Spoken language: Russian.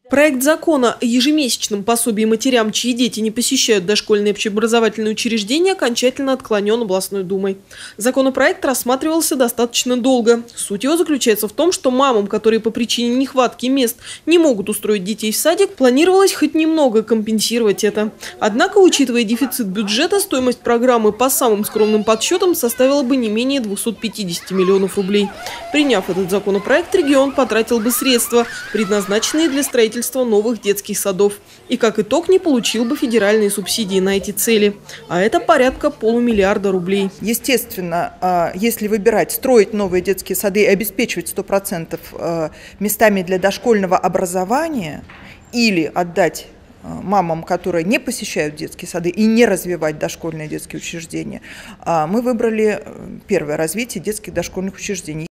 Проект закона о ежемесячном пособии матерям, чьи дети не посещают дошкольные общеобразовательные учреждения, окончательно отклонен областной думой. Законопроект рассматривался достаточно долго. Суть его заключается в том, что мамам, которые по причине нехватки мест не могут устроить детей в садик, планировалось хоть немного компенсировать это. Однако, учитывая дефицит бюджета, стоимость программы по самым скромным подсчетам составила бы не менее 250 миллионов рублей. Приняв этот законопроект, регион потратил бы средства, предназначенные для строительства новых детских садов. И как итог не получил бы федеральные субсидии на эти цели. А это порядка полумиллиарда рублей. Естественно, если выбирать строить новые детские сады и обеспечивать 100% местами для дошкольного образования или отдать мамам, которые не посещают детские сады и не развивать дошкольные детские учреждения, мы выбрали первое – развитие детских дошкольных учреждений.